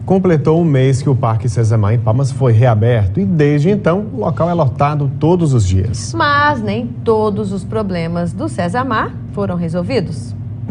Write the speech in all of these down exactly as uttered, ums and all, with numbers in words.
Completou um mês que o Parque Sazamar em Palmas foi reaberto e desde então o local é lotado todos os dias. Mas nem todos os problemas do Sazamar foram resolvidos.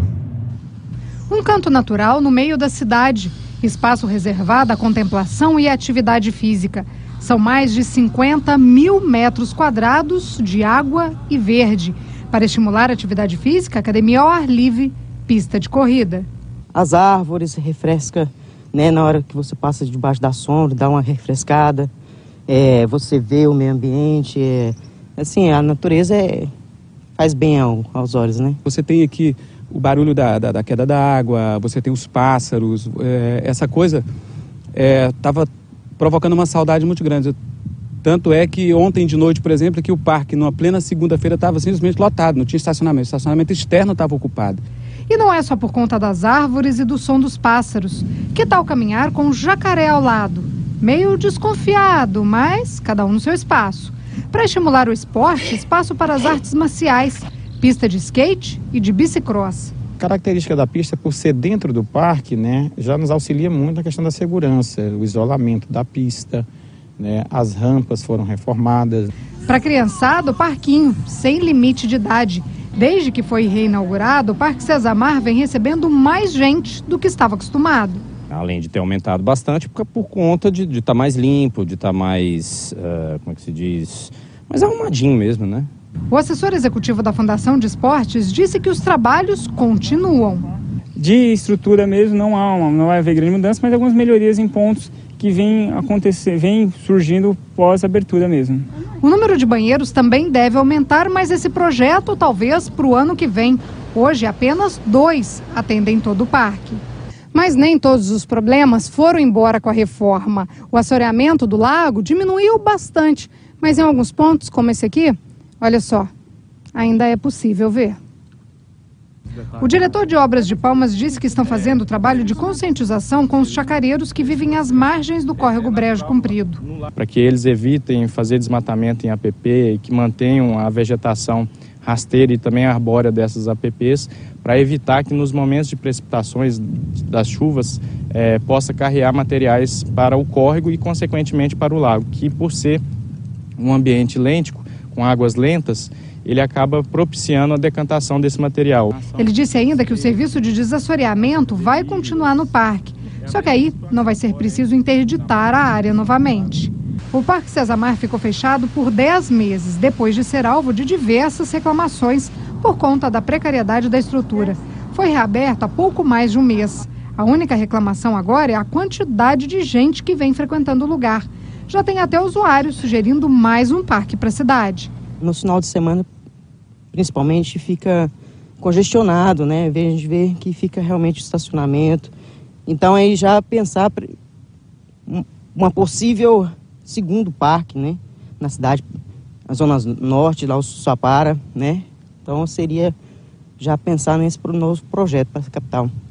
Um canto natural no meio da cidade, espaço reservado à contemplação e atividade física. São mais de cinquenta mil metros quadrados de água e verde. Para estimular a atividade física, academia ao ar livre, pista de corrida. As árvores refrescam, né, na hora que você passa debaixo da sombra, dá uma refrescada. É, você vê o meio ambiente. É, assim, a natureza é, faz bem ao, aos olhos, né? Você tem aqui o barulho da, da, da queda da água, você tem os pássaros. É, essa coisa estava é, provocando uma saudade muito grande. Tanto é que ontem de noite, por exemplo, que o parque, numa plena segunda-feira, estava simplesmente lotado, não tinha estacionamento. O estacionamento externo estava ocupado. E não é só por conta das árvores e do som dos pássaros. Que tal caminhar com o jacaré ao lado? Meio desconfiado, mas cada um no seu espaço. Para estimular o esporte, espaço para as artes marciais, pista de skate e de bicicross. A característica da pista, por ser dentro do parque, né, já nos auxilia muito na questão da segurança, o isolamento da pista, né, as rampas foram reformadas. Para a criançada, o parquinho, sem limite de idade. Desde que foi reinaugurado, o Parque Sazamar vem recebendo mais gente do que estava acostumado. Além de ter aumentado bastante, por, por conta de estar tá mais limpo, de estar tá mais, uh, como é que se diz, mais arrumadinho mesmo, né? O assessor executivo da Fundação de Esportes disse que os trabalhos continuam. De estrutura mesmo não há uma, não vai haver grande mudança, mas algumas melhorias em pontos que vêm acontecer, vêm surgindo pós-abertura mesmo. O número de banheiros também deve aumentar, mas esse projeto talvez para o ano que vem. Hoje apenas dois atendem todo o parque. Mas nem todos os problemas foram embora com a reforma. O assoreamento do lago diminuiu bastante, mas em alguns pontos, como esse aqui, olha só, ainda é possível ver. O diretor de obras de Palmas disse que estão fazendo o trabalho de conscientização com os chacareiros que vivem às margens do córrego Brejo Comprido. Para que eles evitem fazer desmatamento em A P P e que mantenham a vegetação rasteira e também arbórea dessas A P Ps, para evitar que nos momentos de precipitações das chuvas é, possa carregar materiais para o córrego e consequentemente para o lago, que por ser um ambiente lêntico, com águas lentas, ele acaba propiciando a decantação desse material. Ele disse ainda que o serviço de desassoreamento vai continuar no parque, só que aí não vai ser preciso interditar a área novamente. O Parque Sazamar ficou fechado por dez meses, depois de ser alvo de diversas reclamações por conta da precariedade da estrutura. Foi reaberto há pouco mais de um mês. A única reclamação agora é a quantidade de gente que vem frequentando o lugar. Já tem até usuários sugerindo mais um parque para a cidade. No final de semana, principalmente, fica congestionado, né? A gente vê que fica realmente estacionamento. Então, aí já pensar uma possível segundo parque, né? Na cidade, na zona norte, lá o Sussapara, né? Então, seria já pensar nesse novo projeto para a capital.